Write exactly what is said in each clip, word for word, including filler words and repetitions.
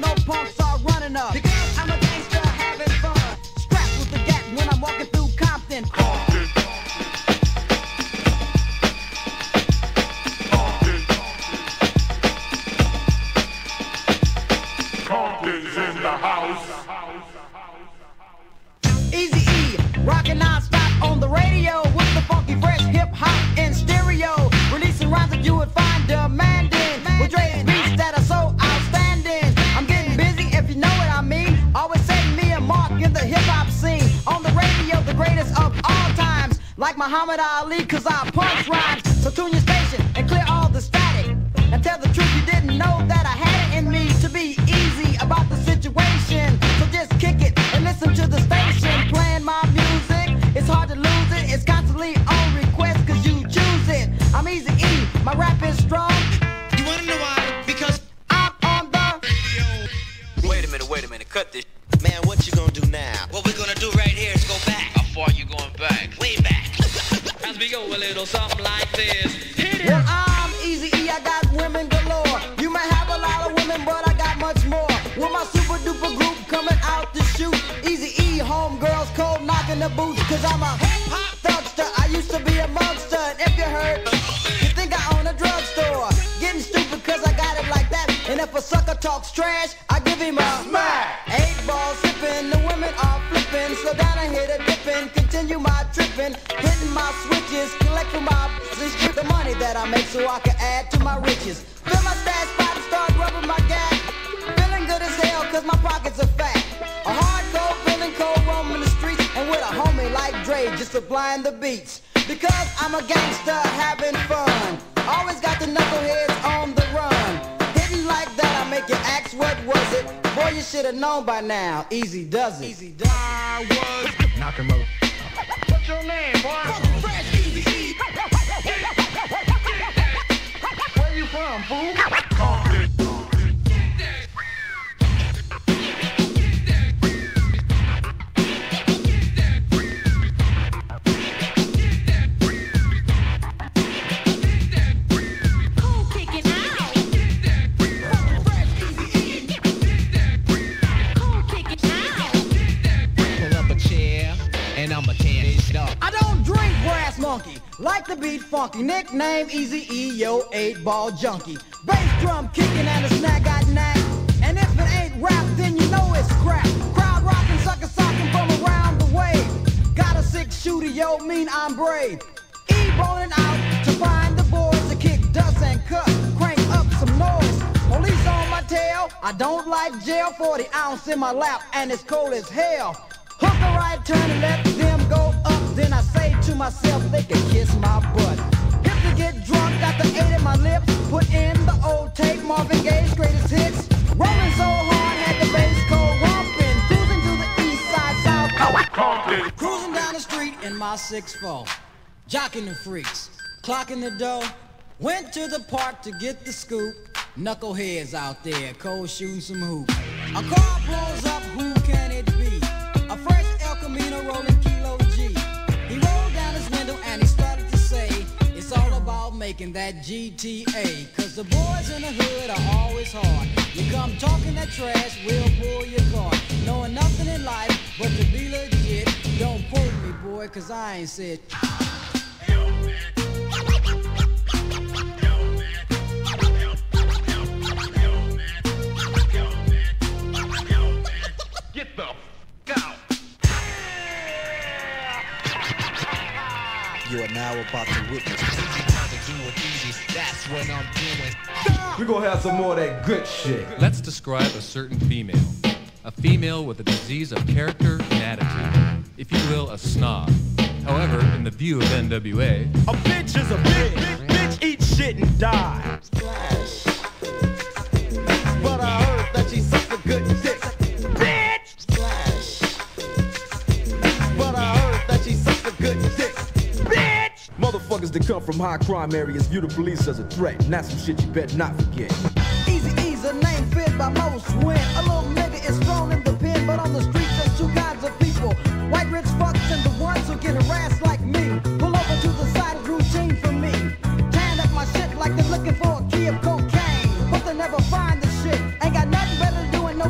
no punks are running up. Because I'm a gangster having fun. Strapped with the gat when I'm walking through Compton. Compton. Compton's in the house. Easy E, rockin' non-stop on the radio with the funky fresh hip-hop in stereo. Releasing rhymes that you would find demanding with Dre's beats that are so outstanding. I'm getting busy if you know what I mean. Always setting me a mark in the hip-hop scene. On the radio, the greatest of all times. Like Muhammad Ali, cause I punch rhymes. So tune your station and clear all the static. And tell the truth, you didn't know that I had it in me to be easy about the situation. So just kick it and listen to the station playing my music. It's hard to lose it, it's constantly on request cause you choose it. I'm Easy E, my rap is strong. You wanna know why? Because I'm on the radio. Wait a minute, wait a minute, cut this. Man, what you gonna do now? What we're gonna do right here is go back. How far you going back? Way back. As we go a little something like this. Hit it. Well, I'm Easy E, I got women galore. You may have a lot of women, but I got much more. With my super duper group coming out to shoot. Easy E, homegirls, cold knocking the boots. Cause I'm a hip-hop thugster, I used to be a monster. And if you heard, you think I own a drugstore. Getting stupid cause I got it like that. And if a sucker talks trash, I give him a smack. Eight balls sipping, the women are flipping. Slow down and hit a dipping, continue my tripping. Hitting my switches, collecting my business. The money that I make so I can add to my riches. Fill my stash spot and start rubbing my gas. Feeling good as hell cause my pockets are fat. A hardcore feeling cold roaming the streets. And with a homie like Dre just supplying the beats. Because I'm a gangster having fun. Always got the knuckleheads on the run. Hitting like that I make you ask what was it. Boy you should have known by now. Easy does it. Easy does it. I was knock him over. What's your name, boy? Fresh Easy E. Where you from, fool? Compton. And I'ma tear this shit up. I don't drink Brass Monkey, like the beat funky. Nickname Easy E, yo, eight ball junkie. Bass drum kicking and a snag got knack. And if it ain't rap, then you know it's crap. Crowd rocking, sucker socking from around the way. Got a six shooter, yo, mean I'm brave. E rolling out to find the boys to kick dust and cut. Crank up some noise. Police on my tail, I don't like jail. forty ounce in my lap and it's cold as hell. Hook a right turn and let them go up. Then I say to myself, they can kiss my butt. Hip to get drunk, got the eight in my lips. Put in the old tape, Marvin Gaye's greatest hits. Rolling so hard, had the bass cold romping. Cruising to the east side, south. Compton. Cruising down the street in my six four. Jocking the freaks, clocking the dough. Went to the park to get the scoop. Knuckleheads out there, cold shooting some hoop. A car pulls up, who can it be? A fresh El Camino rolling Kilo G. He rolled down his window and he started to say, it's all about making that G T A. Cause the boys in the hood are always hard. You come talking that trash, we'll pull your car. Knowing nothing in life but to be legit. Don't fool me, boy, cause I ain't said. Get the f out. You are now about to witness. That's what I'm doing. We're gonna have some more of that good shit. Let's describe a certain female. A female with a disease of character and attitude. If you will, a snob. However, in the view of N W A, a bitch is a bitch. Bitch eat shit and die. Splash. But I heard that she sucked a good dick. Bitch! Splash. But I heard that she sucked a good dick. Bitch! Motherfuckers that come from high crime areas view the police as a threat, and that's some shit you better not forget. Easy E's a name fit by most when a little nigga is thrown in the pen, but on the streets there's two kinds of people. White rich fucks and the ones who get harassed like me. Pull over to the side is routine for me. Tan up my shit like they're looking for a key of cocaine, but they never find the shit. Ain't got nothing better to do and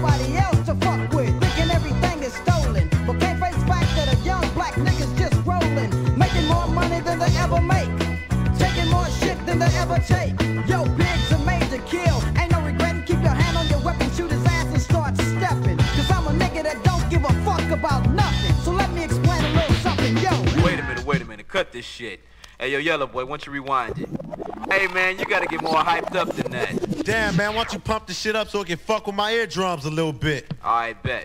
a take. Yo, Big's a major kill. Ain't no regretting. Keep your hand on your weapon, shoot his ass and start stepping. Cause I'm a nigga that don't give a fuck about nothing. So let me explain a little something, yo. Wait a minute, wait a minute, cut this shit. Hey, yo, Yellow Boy, why don't you rewind it? Hey, man, you gotta get more hyped up than that. Damn, man, why don't you pump the shit up so it can fuck with my eardrums a little bit? All right, bet.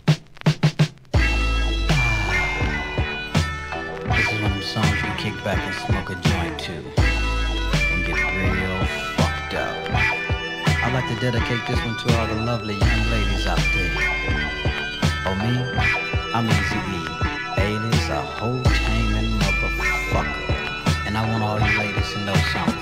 This is one of them songs you can kick back and smoke a joint to and get real fucked up. I'd like to dedicate this one to all the lovely young ladies out there. Oh, me? I'm Eazy-E, alias a whole taming motherfucker. And I want all you ladies to know something.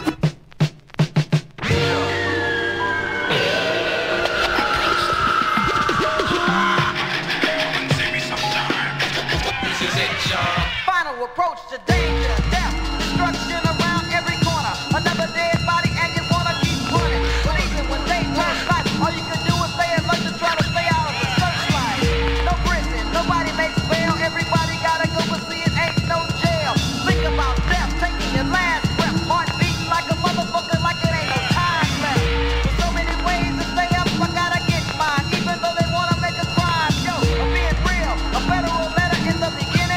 Final approach to danger, death, destruction around every corner. Another dead body and you wanna keep running. But even when they turn life, all you can do is stay alert to try to stay out of the searchlight. No prison, nobody makes bail. Everybody gotta go, but see it ain't no jail. Think about death, taking your last breath. Heart beats like a motherfucker, like it ain't no time left. There's so many ways to stay up, I gotta get mine. Even though they wanna make a crime. Yo, I'm being real, a federal letter in the beginning.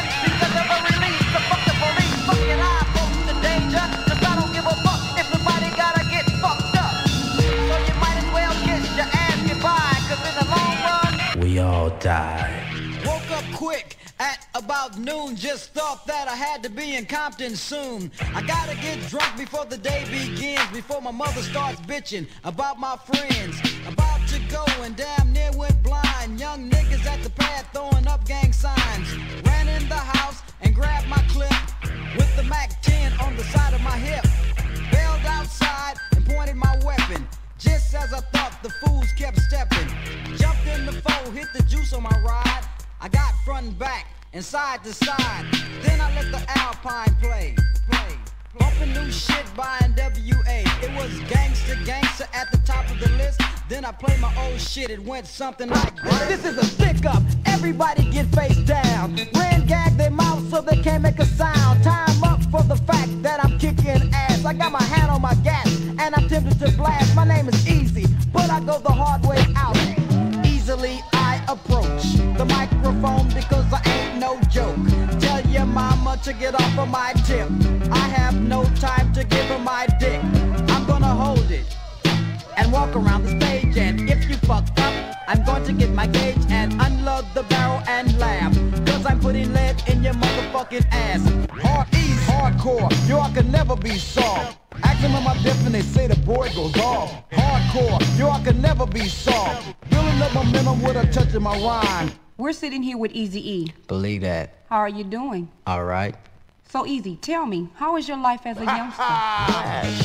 We all die. Woke up quick at about noon. Just thought that I had to be in Compton soon. I gotta get drunk before the day begins, before my mother starts bitching about my friends. About to go and damn near went blind. Young niggas at the pad throwing up gang signs. Ran in the house and grabbed my clip with the Mac ten on the side of my hip. Bailed outside and pointed my weapon. Just as I thought, the fools kept stepping. Jumped in the foe, hit the juice on my ride. I got front and back and side to side. Then I let the Alpine play, play. Bumping new shit by N W A. It was gangsta, gangsta at the top of the list. Then I played my old shit, it went something like this. This is a stick up, everybody get face down. Ran gag their mouth so they can't make a sound. Time up for the fact that I'm kicking ass. I got my hand on my gas and I'm tempted to blast. My name is Easy, but I go the hard way out. Easily I approach the microphone because I ain't no joke. Tell your mama to get off of my tip. I have no time to give her my dick. I'm gonna hold it and walk around the stage, and if you fucked up, I'm going to get my gauge and unload the barrel and laugh. Cause I'm putting lead in your motherfucking ass. Hard ease, hardcore, yo, I can never be soft. Ask them on my dip and they say the boy goes off. Hardcore, yo, I can never be soft. Building up momentum with a touch of my rhyme. We're sitting here with Eazy-E. Believe that. How are you doing? All right. So Easy, tell me, how is your life as a youngster? Flash.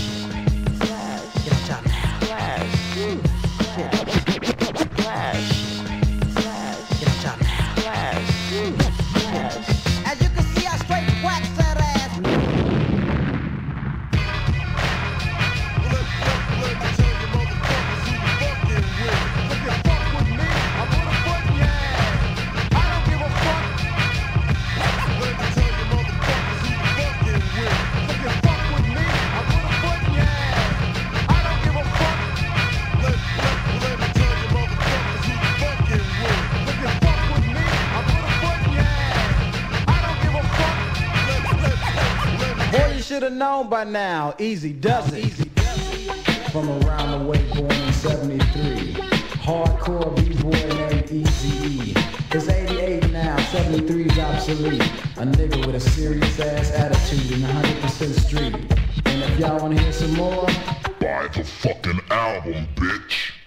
Flash. Get on top now. Flash. Ooh. Shit. Flash. Flash. Get on top now. Flash. Ooh. Flash. As you can see, I straight wax that ass. Should have known by now, Easy does it. Easy does it. From around the way, born in seventy-three. Hardcore b-boy named Eazy-E. It's eighty-eight now, seventy-three's obsolete. A nigga with a serious ass attitude in one hundred percent street. And if y'all wanna hear some more, buy the fucking album, bitch.